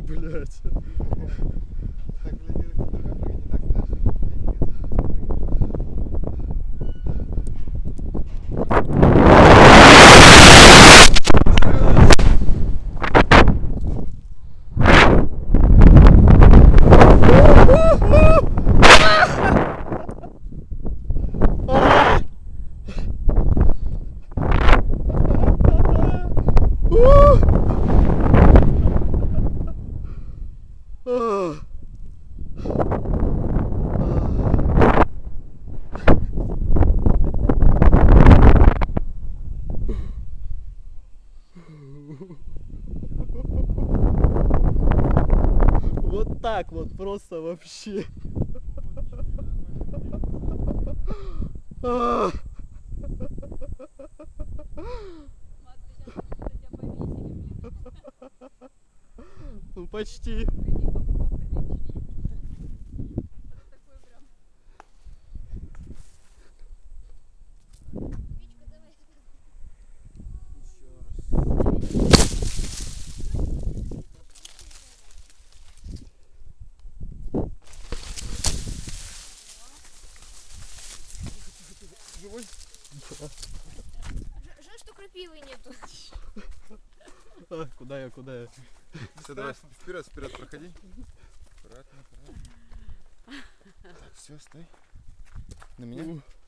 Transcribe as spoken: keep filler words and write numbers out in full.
Блять. Так, блядь, не так страшно. Вот так вот просто вообще. А. Ну почти. Живой? Да. Жаль, что крапивы нету. А, куда я, куда я? Все, давай вперед, вперед проходи. Аккуратно, аккуратно. Так, все, стой. На меня?